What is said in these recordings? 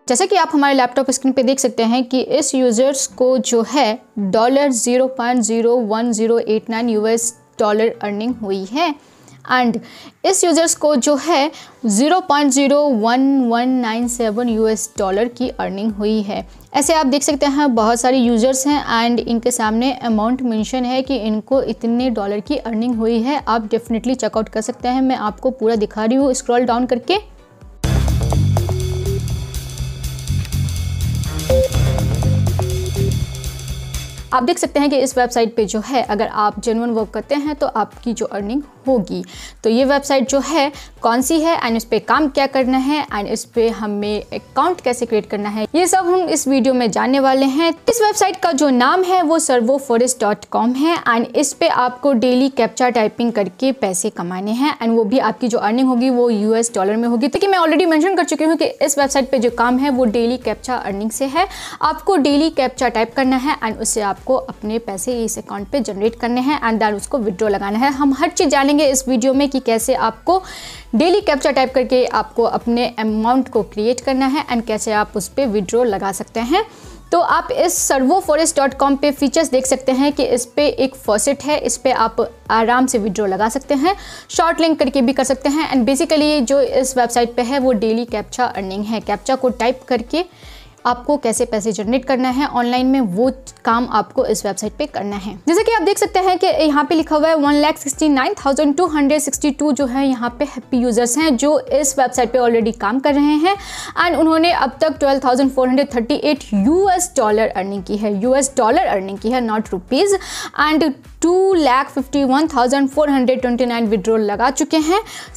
जैसे कि आप हमारे लैपटॉप स्क्रीन पे देख सकते हैं कि इस यूज़र्स को जो है $0.01089 यूएस डॉलर अर्निंग हुई है एंड इस यूज़र्स को जो है 0.01197 यूएस डॉलर की अर्निंग हुई है। ऐसे आप देख सकते हैं बहुत सारे यूज़र्स हैं एंड इनके सामने अमाउंट मेंशन है कि इनको इतने डॉलर की अर्निंग हुई है। आप डेफिनेटली चेकआउट कर सकते हैं। मैं आपको पूरा दिखा रही हूँ स्क्रॉल डाउन करके। आप देख सकते हैं कि इस वेबसाइट पे जो है अगर आप जेन्युइन वर्क करते हैं तो आपकी जो अर्निंग होगी। तो ये वेबसाइट जो है कौन सी है एंड इस पे काम क्या करना है एंड इस पे हमें अकाउंट कैसे क्रिएट करना है, ये सब हम इस वीडियो में जानने वाले हैं। इस वेबसाइट का जो नाम है वो servoforest.com है एंड इस पे आपको डेली कैप्चा टाइपिंग करके पैसे कमाने हैं एंड वो भी आपकी जो अर्निंग होगी वो यूएस डॉलर में होगी। तो मैं ऑलरेडी मेंशन कर चुकी हूँ कि इस वेबसाइट पे जो काम है वो डेली कैप्चा अर्निंग से है। आपको डेली कैप्चा टाइप करना है एंड उससे आपको अपने पैसे इस अकाउंट पे जनरेट करने हैं एंड देन उसको विड्रॉ लगाना है। हम हर चीज़ जानेंगे इस वीडियो में कि कैसे आपको डेली कैप्चा टाइप करके आपको अपने अमाउंट को क्रिएट करना है एंड कैसे आप उस पर विड्रॉ लगा सकते हैं। तो आप इस servoforest.com पे फीचर्स देख सकते हैं कि इस पे एक फॉसेट है, इस पे आप आराम से विड्रॉ लगा सकते हैं, शॉर्ट लिंक करके भी कर सकते हैं एंड बेसिकली जो इस वेबसाइट पे है वो डेली कैप्चा अर्निंग है। कैप्चा को टाइप करके आपको कैसे पैसे जनरेट करना है ऑनलाइन में, वो काम आपको इस वेबसाइट पे करना है। जैसे कि आप देख सकते हैं कि यहाँ पे लिखा हुआ है 1,69,262 जो है यहाँ पे हैप्पी यूजर्स हैं जो इस वेबसाइट पे ऑलरेडी काम कर रहे हैं एंड उन्होंने अब तक 12,438 यूएस डॉलर अर्निंग की है। यूएस डॉलर अर्निंग की है, नॉट रुपीज़। एंड 2,51,429 विड्रॉल लगा चुके हैं।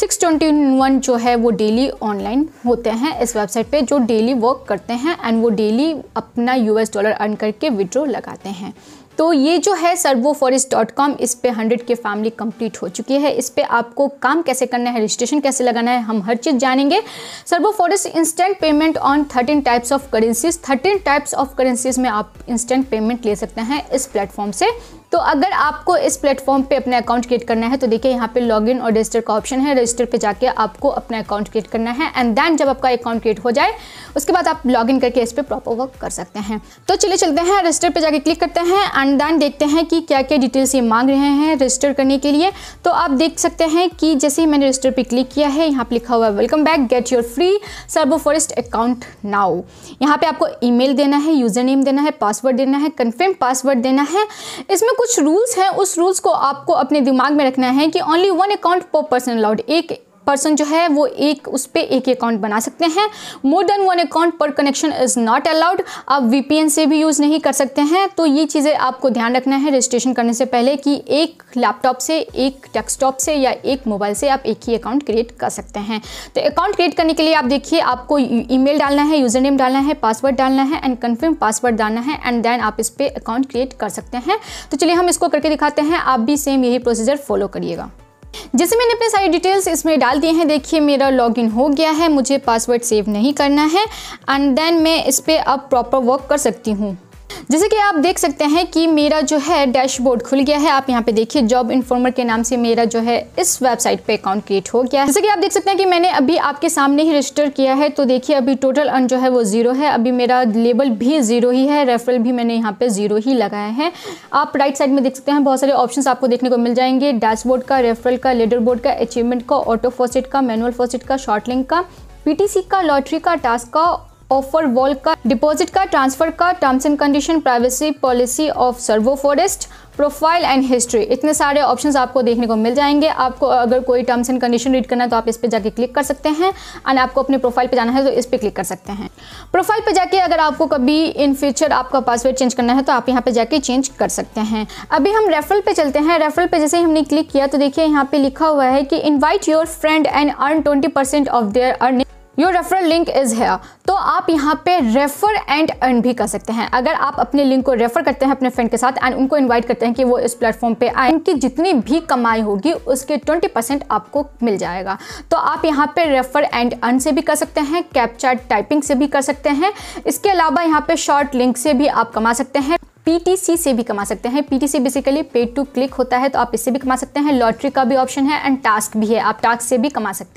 621 जो है वो डेली ऑनलाइन होते हैं इस वेबसाइट पे जो डेली वर्क करते हैं एंड वो डेली अपना यूएस डॉलर अर्न करके विड्रॉ लगाते हैं। तो ये जो है servoforest.com, इस पे 100 के फैमिली कंप्लीट हो चुकी है। इस पे आपको काम कैसे करना है, रजिस्ट्रेशन कैसे लगाना है, हम हर चीज़ जानेंगे। servoforest instant payment on 13 types of currencies. 13 types of currencies में आप इंस्टेंट पेमेंट ले सकते हैं इस प्लेटफॉर्म से। तो अगर आपको इस प्लेटफॉर्म पे अपना अकाउंट क्रिएट करना है तो देखिए यहाँ पे लॉगिन और रजिस्टर का ऑप्शन है। रजिस्टर पे जाके आपको अपना अकाउंट क्रिएट करना है एंड देन जब आपका अकाउंट क्रिएट हो जाए उसके बाद आप लॉगिन करके इस पे प्रॉपर वर्क कर सकते हैं। तो चलिए चलते हैं, रजिस्टर पे जाके क्लिक करते हैं एंड देन देखते हैं कि क्या क्या डिटेल्स ये मांग रहे हैं रजिस्टर करने के लिए। तो आप देख सकते हैं कि जैसे ही मैंने रजिस्टर पे क्लिक किया है यहाँ पे लिखा हुआ है welcome back, get your free servoforest account now. यहाँ पे आपको ईमेल देना है, यूजर नेम देना है, पासवर्ड देना है, कन्फर्म पासवर्ड देना है। इसमें कुछ रूल्स हैं, उस रूल्स को आपको अपने दिमाग में रखना है कि only 1 account per person allowed. एक पर्सन जो है वो उस पे एक अकाउंट बना सकते हैं। More than 1 account per connection is not allowed. आप VPN से भी यूज़ नहीं कर सकते हैं। तो ये चीज़ें आपको ध्यान रखना है रजिस्ट्रेशन करने से पहले कि एक लैपटॉप से, एक डेस्कटॉप से या एक मोबाइल से आप एक ही अकाउंट क्रिएट कर सकते हैं। तो अकाउंट क्रिएट करने के लिए आप देखिए आपको ईमेल डालना है, यूज़र नेम डालना है, पासवर्ड डालना है एंड कन्फर्म पासवर्ड डालना है एंड देन आप इस पर अकाउंट क्रिएट कर सकते हैं। तो चलिए हम इसको करके दिखाते हैं, आप भी सेम यही प्रोसीजर फॉलो करिएगा। जैसे मैंने अपने सारी डिटेल्स इसमें डाल दिए हैं, देखिए मेरा लॉगिन हो गया है, मुझे पासवर्ड सेव नहीं करना है एंड देन मैं इस पर अब प्रॉपर वर्क कर सकती हूँ। जैसे कि आप देख सकते हैं कि मेरा जो है डैशबोर्ड खुल गया है। आप यहाँ पे देखिए जॉब इन्फॉर्मर के नाम से मेरा जो है इस वेबसाइट पे अकाउंट क्रिएट हो गया है। जैसे कि आप देख सकते हैं कि मैंने अभी आपके सामने ही रजिस्टर किया है। तो देखिए अभी टोटल अर्न जो है वो 0 है। अभी मेरा लेबल भी 0 ही है, रेफरल भी मैंने यहाँ पे 0 ही लगाया है। आप राइट साइड में देख सकते हैं बहुत सारे ऑप्शंस आपको देखने को मिल जाएंगे, डैशबोर्ड का, रेफरल का, लीडर बोर्ड का, अचीवमेंट का, ऑटो फॉसेट का, मैनुअल फॉसेट का, शॉर्ट लिंक का, PTC का, लॉटरी का, टास्क का, ऑफर वॉल का, डिपॉजिट का, ट्रांसफर का, terms and condition, privacy policy of Servoforest, profile and history. इतने सारे ऑप्शंस आपको देखने को मिल जाएंगे। आपको अगर कोई टर्म्स एंड कंडीशन रीड करना है तो आप इस पे जाके क्लिक कर सकते हैं एंड आपको अपने प्रोफाइल पे जाना है तो इस पे क्लिक कर सकते हैं। प्रोफाइल पे जाके अगर आपको कभी इन फ्यूचर आपका पासवर्ड चेंज करना है तो आप यहाँ पे जाके चेंज कर सकते हैं। अभी हम रेफरल पे चलते हैं। रेफरल पे जैसे ही हमने क्लिक किया तो देखिए यहाँ पे लिखा हुआ है कि invite your friend and earn 20% of their earning, your referral link is here. तो आप यहाँ पे रेफर एंड अर्न भी कर सकते हैं। अगर आप अपने लिंक को रेफर करते हैं अपने फ्रेंड के साथ एंड उनको इनवाइट करते हैं कि वो इस प्लेटफॉर्म पे आए, उनकी जितनी भी कमाई होगी उसके 20% आपको मिल जाएगा। तो आप यहाँ पे रेफर एंड अर्न से भी कर सकते हैं, कैप्चा टाइपिंग से भी कर सकते हैं। इसके अलावा यहाँ पे शॉर्ट लिंक से भी आप कमा सकते हैं, PTC से भी कमा सकते हैं। PTC basically pay to click होता है तो आप इससे भी कमा सकते हैं। लॉटरी का भी ऑप्शन है एंड टास्क भी है, आप टास्क से भी कमा सकते हैं।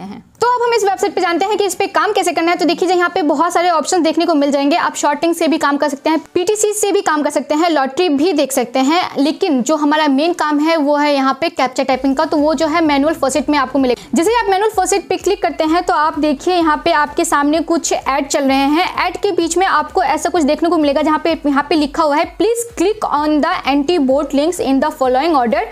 तो अब हम इस वेबसाइट पे जानते हैं कि इस पे काम कैसे करना है। तो देखिए यहाँ पे बहुत सारे ऑप्शन देखने को मिल जाएंगे। आप शॉर्टिंग से भी काम कर सकते हैं, पीटीसी से भी काम कर सकते हैं, लॉटरी भी देख सकते हैं, लेकिन जो हमारा मेन काम है वो है यहाँ पे कैप्चा टाइपिंग का। तो वो जो है मैनुअल फॉसेट में आपको मिलेगा। जैसे आप मैनुअल फॉसेट पे क्लिक करते हैं तो आप देखिए यहाँ पे आपके सामने कुछ ऐड चल रहे हैं। ऐड के बीच में आपको ऐसा कुछ देखने को मिलेगा जहाँ पे लिखा हुआ है please click on the anti bot links in the following order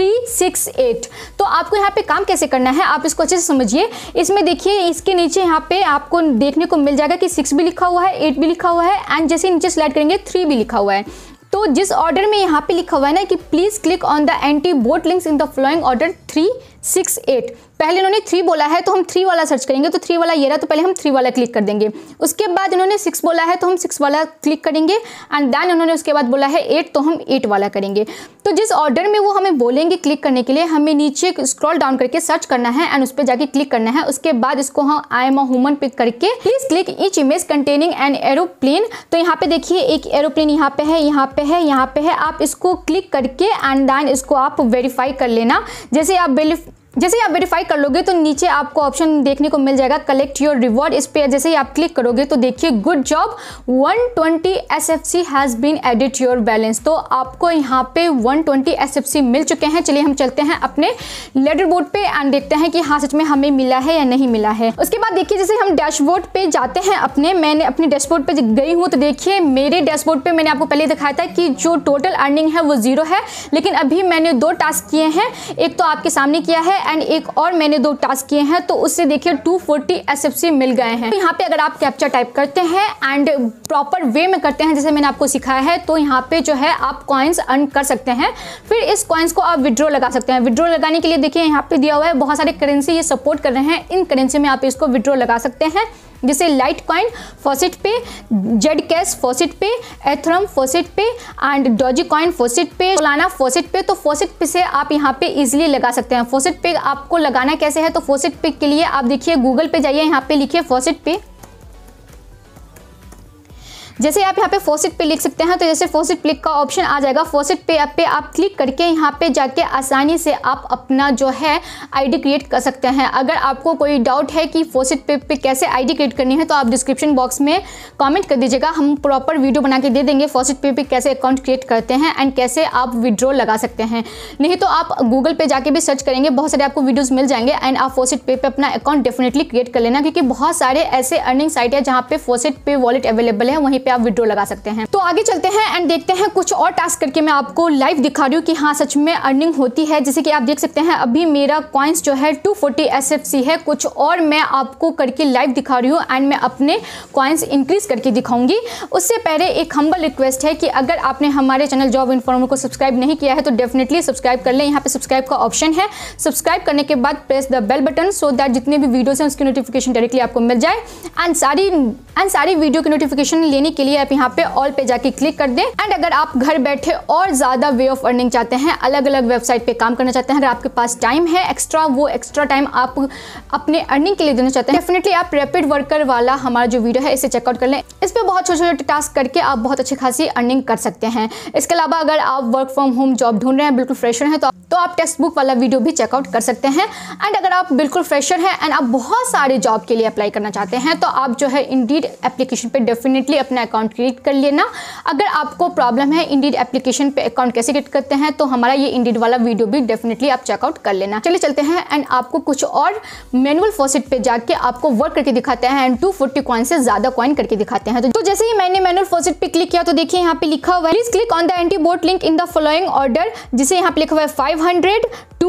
368। तो आपको यहाँ पे काम कैसे करना है आप इसको अच्छे से समझिए। इसमें देखिए इसके नीचे यहाँ पे आपको देखने को मिल जाएगा कि 6 भी लिखा हुआ है, 8 भी लिखा हुआ है एंड जैसे नीचे स्लाइड करेंगे 3 भी लिखा हुआ है। तो जिस ऑर्डर में यहाँ पे लिखा हुआ है ना कि please click on the anti bot links in the following order 368, पहले इन्होंने 3 बोला है तो हम 3 वाला सर्च करेंगे। तो 3 वाला ये रहा, तो पहले हम 3 वाला क्लिक कर देंगे। उसके बाद इन्होंने 6 बोला है तो हम 6 वाला क्लिक करेंगे एंड देन उन्होंने उसके बाद बोला है 8 तो हम 8 वाला करेंगे। तो जिस ऑर्डर में वो हमें बोलेंगे क्लिक करने के लिए, हमें नीचे स्क्रॉल डाउन करके सर्च करना है एंड उस पर जाके क्लिक करना है। उसके बाद इसको हम आई एम अ ह्यूमन पे करके please click each image containing an aeroplane. तो यहाँ पे देखिए एक एरोप्लेन यहाँ पे है, यहाँ पे है, यहाँ पे है। आप इसको क्लिक करके एंड देन इसको आप वेरीफाई कर लेना। जैसे आप वेरीफाई कर लोगे तो नीचे आपको ऑप्शन देखने को मिल जाएगा कलेक्ट योर रिवॉर्ड। इस पे जैसे ही आप क्लिक करोगे तो देखिए good job 120 SFC has been added to your balance. तो आपको यहाँ पे 120 SFC मिल चुके हैं। चलिए हम चलते हैं अपने लेडर बोर्ड पे एंड देखते हैं कि हाँ सच में हमें मिला है या नहीं मिला है। उसके बाद देखिए जैसे हम डैशबोर्ड पे जाते हैं मैंने अपने डैशबोर्ड पे गई हूँ तो देखिए मेरे डैशबोर्ड पे मैंने आपको पहले दिखाया था कि जो टोटल अर्निंग है वो 0 है, लेकिन अभी मैंने 2 टास्क किए हैं। एक तो आपके सामने किया है एंड एक और मैंने 2 टास्क किए हैं, तो उससे देखिए 240 SFC मिल गए हैं। तो यहाँ पे अगर आप कैप्चा टाइप करते हैं एंड प्रॉपर वे में करते हैं जैसे मैंने आपको सिखाया है तो यहाँ पे जो है आप कॉइन्स अर्न कर सकते हैं। फिर इस कॉइन्स को आप विड्रॉ लगा सकते हैं। विड्रॉ लगाने के लिए देखिए यहाँ पे दिया हुआ है बहुत सारे करेंसी ये सपोर्ट कर रहे हैं। इन करेंसी में आप इसको विड्रॉ लगा सकते हैं, जैसे लाइट कॉइन फॉसेट पे, जेड कैश फॉसेट पे, एथरम फॉसेट पे एंड डॉजी कॉइन फॉसेट पे, सोलाना फॉसेट पे। तो फॉसेट पे से आप यहाँ पे इजीली लगा सकते हैं। फॉसेट पे आपको लगाना कैसे है तो फॉसेट पे के लिए आप देखिए गूगल पे जाइए, यहाँ पे लिखिए फॉसेट पे। जैसे आप यहाँ पे फॉसेट पे लिख सकते हैं तो जैसे फॉसेट पे का ऑप्शन आ जाएगा। फॉसेट पे आप क्लिक करके यहाँ पे जाके आसानी से आप अपना जो है आईडी क्रिएट कर सकते हैं। अगर आपको कोई डाउट है कि फॉसेट पे कैसे आईडी क्रिएट करनी है तो आप डिस्क्रिप्शन बॉक्स में कमेंट कर दीजिएगा, हम प्रॉपर वीडियो बना के दे देंगे फॉसेट पे कैसे अकाउंट क्रिएट करते हैं एंड कैसे आप विड्रॉ लगा सकते हैं। नहीं तो आप गूगल पे जाके भी सर्च करेंगे, बहुत सारे आपको वीडियोज़ मिल जाएंगे एंड आप फॉसेट पे अपना अकाउंट डेफिनेटली क्रिएट कर लेना, क्योंकि बहुत सारे ऐसे अर्निंग साइट है जहाँ पे फॉसेट पे वॉलेट अवेलेबल है, वहीं पे आप विड्रॉ लगा सकते हैं। तो आगे चलते हैं एंड देखते हैं कुछ और टास्क करके मैं आपको लाइव दिखा रही हूँ कि हाँ सच में अर्निंग होती है। जैसे कि आप देख सकते हैं अभी मेरा कॉइन्स जो है 240 SFC है। कुछ और मैं आपको करके लाइव दिखा रही हूँ एंड मैं अपने कॉइन्स इंक्रीज करके दिखाऊंगी। उससे पहले एक हम्बल रिक्वेस्ट है कि अगर आपने हमारे चैनल जॉब इन्फॉर्मर को सब्सक्राइब नहीं किया है तो डेफिनेटली सब्सक्राइब कर लें। यहाँ पे सब्सक्राइब का ऑप्शन है, सब्सक्राइब करने के बाद press the bell button so that जितने भी वीडियोस हैं उसकी नोटिफिकेशन डायरेक्टली आपको मिल जाए एंड सारी वीडियो की नोटिफिकेशन लेने के लिए आप यहाँ पे ऑल पे जाके क्लिक कर दें। एंड अगर आप घर बैठे और ज़्यादा वे ऑफ अर्निंग चाहते हैं, अलग अलग वेबसाइट पे काम करना चाहते हैं, अगर आपके पास टाइम है एक्स्ट्रा, वो एक्स्ट्रा टाइम आप अपने अर्निंग के लिए देना चाहते हैं, डेफिनेटली आप रैपिड वर्कर वाला हमारा जो वीडियो है इसे चेकआउट कर लें। इस पर बहुत छोटे छोटे टास्क करके आप बहुत अच्छी खासी अर्निंग कर सकते हैं। इसके अलावा अगर आप वर्क फ्रॉम होम जॉब ढूंढ रहे हैं, बिल्कुल फ्रेशर हैं, तो आप टेक्स्ट बुक वाला वीडियो भी चेकआउट कर सकते हैं। एंड अगर आप बिल्कुल फ्रेशर हैं एंड आप बहुत सारे जॉब के लिए अप्लाई करना चाहते हैं तो आप जो है इंडीड एप्लीकेशन पे डेफिनेटली अपना अकाउंट क्रिएट कर लेना। अगर आपको प्रॉब्लम है इंडीड एप्लीकेशन पे अकाउंट कैसे क्रिएट करते हैं तो हमारा ये इंडीड वाला वीडियो भी डेफिनेटली आप चेकआउट कर लेना। चलिए चलते हैं एंड आपको कुछ और मैनुअल फॉसेट पे जाके आपको वर्क करके दिखाते हैं एंड 240 कॉइन से ज्यादा कॉइन करके दिखाते हैं। तो जैसे ही मैंने मैनुअल फॉसेट पे क्लिक किया तो देखिए यहाँ पे लिखा हुआ है please click on the anti bot link in the following order, जिसे यहाँ पे लिखा हुआ है 500,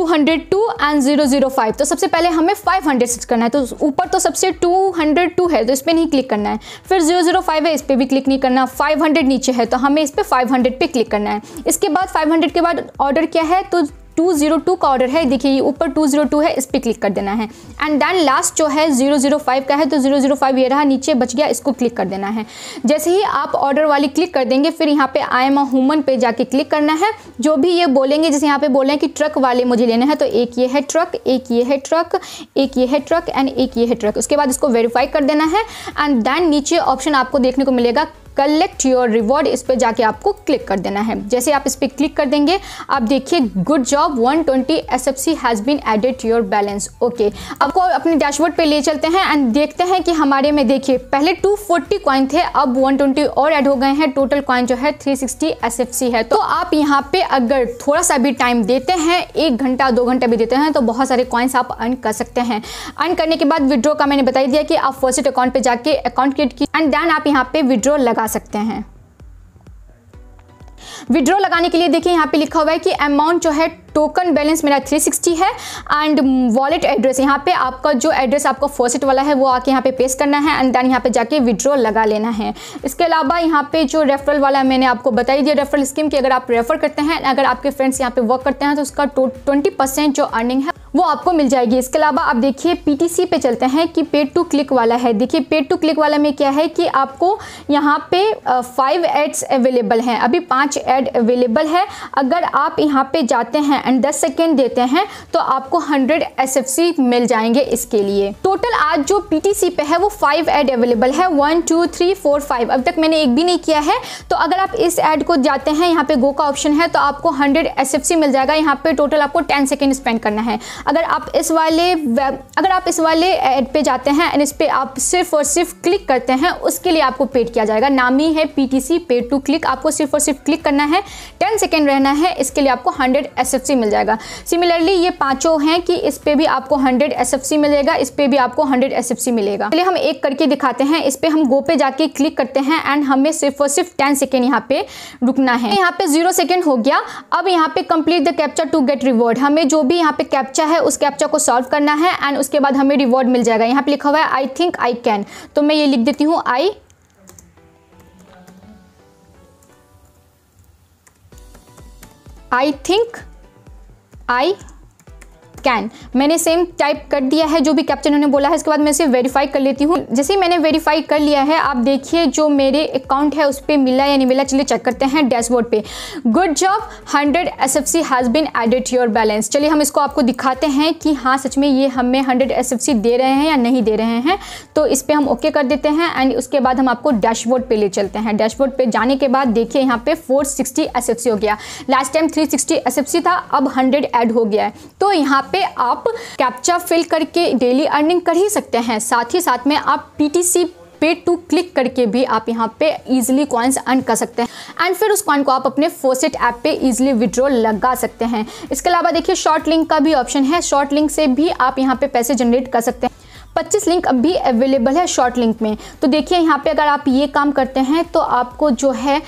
202 एंड 005। तो सबसे पहले हमें 500 सर्च करना है, तो ऊपर तो सबसे 202 है तो इस पर नहीं क्लिक करना है। फिर 005 है, इस पर भी क्लिक नहीं करना। 500 नीचे है तो हमें इस पर 500 पे क्लिक करना है। इसके बाद 500 के बाद ऑर्डर क्या है तो 202 का ऑर्डर है, देखिए ये ऊपर 202 है, इस पर क्लिक कर देना है। एंड देन लास्ट जो है 005 का है तो 005 ये रहा, नीचे बच गया, इसको क्लिक कर देना है। जैसे ही आप ऑर्डर वाली क्लिक कर देंगे फिर यहाँ पे आई एम अ ह्यूमन पे जाके क्लिक करना है। जो भी ये बोलेंगे, जैसे यहाँ पे बोल रहे हैं कि ट्रक वाले मुझे लेने हैं, तो एक ये है ट्रक, एक ये है ट्रक, एक ये है ट्रक एंड एक ये है ट्रक। उसके बाद इसको वेरीफाई कर देना है एंड देन नीचे ऑप्शन आपको देखने को मिलेगा कलेक्ट योर रिवॉर्ड, इस पर जाके आपको क्लिक कर देना है। जैसे आप इस पर क्लिक कर देंगे आप देखिए good job 120 SFC has been added to your balance. Okay, आपको अपने डैशबोर्ड पे ले चलते हैं एंड देखते हैं कि हमारे में देखिए पहले 240 कॉइन थे, अब 120 और ऐड हो गए हैं। टोटल कॉइन जो है 360 SFC है। तो आप यहाँ पे अगर थोड़ा सा भी टाइम देते हैं, 1 घंटा 2 घंटा भी देते हैं, तो बहुत सारे कॉइन्स आप अर्न कर सकते हैं। अर्न करने के बाद विड्रॉ का मैंने बता दिया कि आप फर्स्ट अकाउंट पे जाके अकाउंट क्रिएट की एंड देन आप यहाँ पे विड्रॉ लगा सकते हैं। विड्रॉ लगाने के लिए देखिए यहाँ पे लिखा हुआ है कि अमाउंट जो है टोकन बैलेंस मेरा 360 है एंड वॉलेट एड्रेस, यहाँ पे आपका जो एड्रेस आपका फर्स्ट वाला है वो आके यहाँ पे पेस्ट करना है एंड देन यहाँ पे जाके विड्रॉ लगा लेना है। इसके अलावा यहाँ पे जो रेफरल वाला मैंने आपको बताई दिया रेफरल स्कीम की, अगर आप रेफर करते हैं, अगर आपके फ्रेंड्स यहाँ पे वर्क करते हैं तो उसका 20% जो अर्निंग है वो आपको मिल जाएगी। इसके अलावा आप देखिए PTC पे चलते हैं कि पेड टू क्लिक वाला है। देखिए पेड टू क्लिक वाला में क्या है कि आपको यहाँ पे 5 एड्स अवेलेबल हैं, अभी 5 ऐड अवेलेबल है। अगर आप यहाँ पे जाते हैं एंड 10 सेकेंड देते हैं तो आपको 100 SFC मिल जाएंगे। इसके लिए टोटल आज जो PTC पे है वो 5 ऐड अवेलेबल है, 1 2 3 4 5। अब तक मैंने एक भी नहीं किया है। तो अगर आप इस ऐड को जाते हैं, यहाँ पे गो का ऑप्शन है, तो आपको 100 SFC मिल जाएगा। यहाँ पे टोटल आपको 10 सेकेंड स्पेंड करना है। अगर आप इस वाले ऐड पे जाते हैं एंड इस पे आप सिर्फ और सिर्फ क्लिक करते हैं, उसके लिए आपको पेड किया जाएगा। नाम ही है PTC पेड टू क्लिक। आपको सिर्फ और सिर्फ क्लिक करना है, 10 सेकेंड रहना है, इसके लिए आपको 100 SFC मिल जाएगा। सिमिलरली ये पांचों हैं कि इस पे भी आपको 100 SFC मिलेगा, इस पे भी आपको 100 SFC मिलेगा। चलिए हम एक करके दिखाते हैं। इस पे हम गो पे जाके क्लिक करते हैं एंड हमें सिर्फ और सिर्फ 10 सेकेंड यहाँ पे रुकना है। यहाँ पे 0 सेकेंड हो गया। अब यहाँ पे complete the captcha to get reward, हमें जो भी यहाँ पे कैप्चा है उस कैप्चा को सॉल्व करना है एंड उसके बाद हमें रिवॉर्ड मिल जाएगा। यहाँ पे लिखा हुआ है आई थिंक आई कैन, तो मैं ये लिख देती हूँ आई थिंक आई कैन। मैंने सेम टाइप कर दिया है जो भी कैप्चर उन्होंने बोला है। इसके बाद मैं इसे वेरीफाई कर लेती हूँ। जैसे ही मैंने वेरीफाई कर लिया है, आप देखिए जो मेरे अकाउंट है उस पर मिला या नहीं मिला, चलिए चेक करते हैं डैशबोर्ड पे। Good job 100 SFC has been added to your balance. चलिए हम इसको आपको दिखाते हैं कि हाँ सच में ये हमें 100 SFC दे रहे हैं या नहीं दे रहे हैं। तो इस पर हम ओके कर देते हैं एंड उसके बाद हम आपको डैशबोर्ड पे ले चलते हैं। डैशबोर्ड पे जाने के बाद देखिए यहाँ पे 460 SFC हो गया। लास्ट टाइम 360 SFC था, अब 100 ऐड हो गया है। तो यहाँ पे आप कैप्चा फिल करके डेली अर्निंग कर ही सकते हैं। साथ ही साथ में आप PTC पेड टू क्लिक करके भी आप यहाँ पे इजीली कॉइन्स अर्न कर सकते हैं एंड फिर उस कॉइन को आप अपने फॉसेट ऐप पे इजीली विड्रॉ लगा सकते हैं। इसके अलावा देखिए शॉर्ट लिंक का भी ऑप्शन है, शॉर्ट लिंक से भी आप यहाँ पे पैसे जनरेट कर सकते हैं। 25 लिंक अभी अवेलेबल है शॉर्ट लिंक में। तो देखिए यहाँ पे अगर आप ये काम करते हैं तो आपको जो है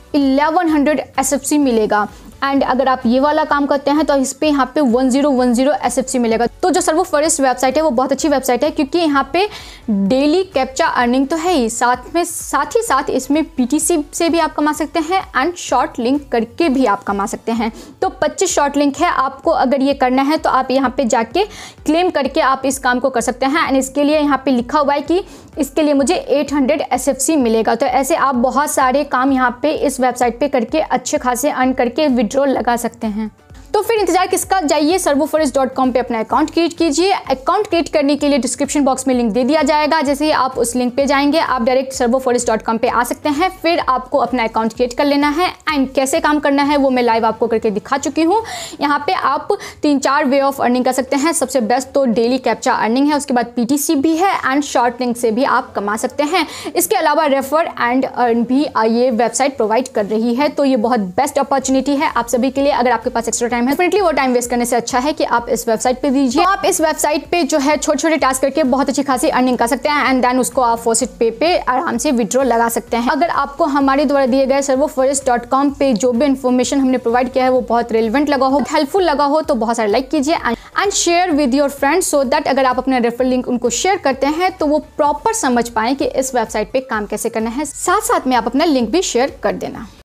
1100 SFC मिलेगा एंड अगर आप ये वाला काम करते हैं तो इस पे यहाँ पे 1010 SFC मिलेगा। तो जो सर्वो फॉरेस्ट वेबसाइट है वो बहुत अच्छी वेबसाइट है क्योंकि यहाँ पे डेली कैप्चा अर्निंग तो है ही, साथ ही साथ इसमें PTC से भी आप कमा सकते हैं एंड शॉर्ट लिंक करके भी आप कमा सकते हैं। तो 25 शॉर्ट लिंक है, आपको अगर ये करना है तो आप यहाँ पे जाके क्लेम करके आप इस काम को कर सकते हैं एंड इसके लिए यहाँ पे लिखा हुआ है कि इसके लिए मुझे 800 SFC मिलेगा। तो ऐसे आप बहुत सारे काम यहाँ पे इस वेबसाइट पे करके अच्छे खासे अर्न करके विड्रॉ लगा सकते हैं। तो फिर इंतजार किसका, जाइए servoforest.com पे अपना अकाउंट क्रिएट कीजिए। अकाउंट क्रिएट करने के लिए डिस्क्रिप्शन बॉक्स में लिंक दे दिया जाएगा। जैसे ही आप उस लिंक पे जाएंगे आप डायरेक्ट servoforest.com पे आ सकते हैं। फिर आपको अपना अकाउंट क्रिएट कर लेना है एंड कैसे काम करना है वो मैं लाइव आपको करके दिखा चुकी हूँ। यहाँ पे आप 3-4 वे ऑफ अर्निंग कर सकते हैं। सबसे बेस्ट तो डेली कैप्चा अर्निंग है, उसके बाद PTC भी है एंड शॉर्ट लिंक से भी आप कमा सकते हैं। इसके अलावा रेफर एंड अर्न भी ये वेबसाइट प्रोवाइड कर रही है। तो ये बहुत बेस्ट अपॉर्चुनिटी है आप सभी के लिए। अगर आपके पास एक्स्ट्रा टाइम है, डेफिनेटली वो टाइम वेस्ट करने से अच्छा है कि आप इस वेबसाइट पे दीजिए। तो आप इस वेबसाइट पे जो है छोटे छोटे टास्क करके बहुत अच्छी खासी अर्निंग कर सकते हैं एंड देन उसको आप फॉसेट पे आराम से विड्रॉ लगा सकते हैं। अगर आपको हमारे द्वारा दिए गए servoforest.com पे जो भी इन्फॉर्मेशन हमने प्रोवाइड किया है वो बहुत रेलिवेंट लगा हो, हेल्पफुल लगा हो तो बहुत सारे लाइक कीजिए and share with your friends so that अगर आप अपना रेफरल लिंक उनको शेयर करते हैं तो वो प्रॉपर समझ पाएं कि इस वेबसाइट पे काम कैसे करना है। साथ साथ में आप अपना लिंक भी शेयर कर देना।